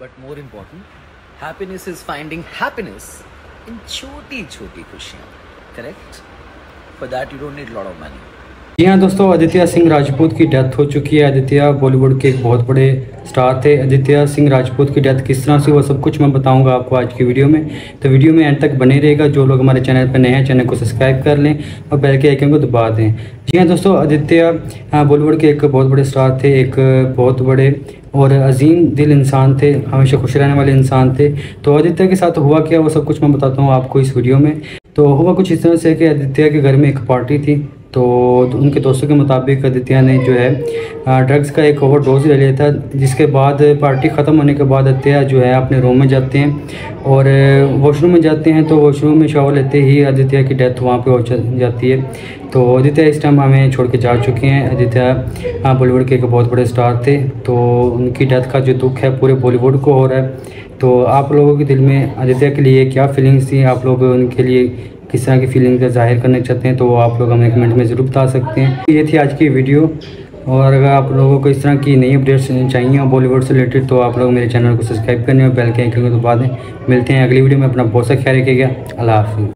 But more important, happiness is finding happiness in छोटी-छोटी खुशियाँ. Correct? For that you don't need a lot of money. जी हाँ दोस्तों, आदित्य सिंह राजपूत की death हो चुकी है। आदित्य बॉलीवुड के एक बहुत बड़े स्टार थे। आदित्य सिंह राजपूत की डेथ किस तरह से वो सब कुछ मैं बताऊंगा आपको आज की वीडियो में। तो वीडियो में एंड तक बने रहेगा। जो लोग हमारे चैनल पर नए हैं, चैनल को सब्सक्राइब कर लें और बेल के आइकन को दबा दें। जी हाँ दोस्तों, आदित्य बॉलीवुड के एक बहुत बड़े स्टार थे, एक बहुत बड़े और अजीम दिल इंसान थे, हमेशा खुश रहने वाले इंसान थे। तो आदित्य के साथ हुआ क्या, वो सब कुछ मैं बताता हूँ आपको इस वीडियो में। तो हुआ कुछ इस तरह से कि आदित्य के घर में एक पार्टी थी। तो उनके दोस्तों के मुताबिक आदित्य ने जो है ड्रग्स का एक ओवरडोज ले लिया था, जिसके बाद पार्टी ख़त्म होने के बाद आदित्य जो है अपने रूम में जाते हैं और वॉशरूम में जाते हैं। तो वॉशरूम में शावर लेते ही आदित्य की डेथ वहाँ पे हो जाती है। तो आदित्य इस टाइम हमें छोड़ के जा चुके हैं। आदित्य बॉलीवुड के एक बहुत बड़े स्टार थे। तो उनकी डेथ का जो दुख है पूरे बॉलीवुड को हो रहा है। तो आप लोगों के दिल में आदित्य के लिए क्या फीलिंग्स थी, आप लोग उनके लिए किस तरह की फीलिंग का जाहिर करना चाहते हैं, तो आप लोग हमें कमेंट में ज़रूर बता सकते हैं। ये थी आज की वीडियो। और अगर आप लोगों को इस तरह की नई अपडेट्स चाहिए हो बॉलीवुड से रिलेटेड, तो आप लोग मेरे चैनल को सब्सक्राइब करने और बेल के आइकन को दबा दें। मिलते हैं अगली वीडियो में। अपना बहुत सा ख्याल रखिएगा। अल्लाह हाफ़िज़।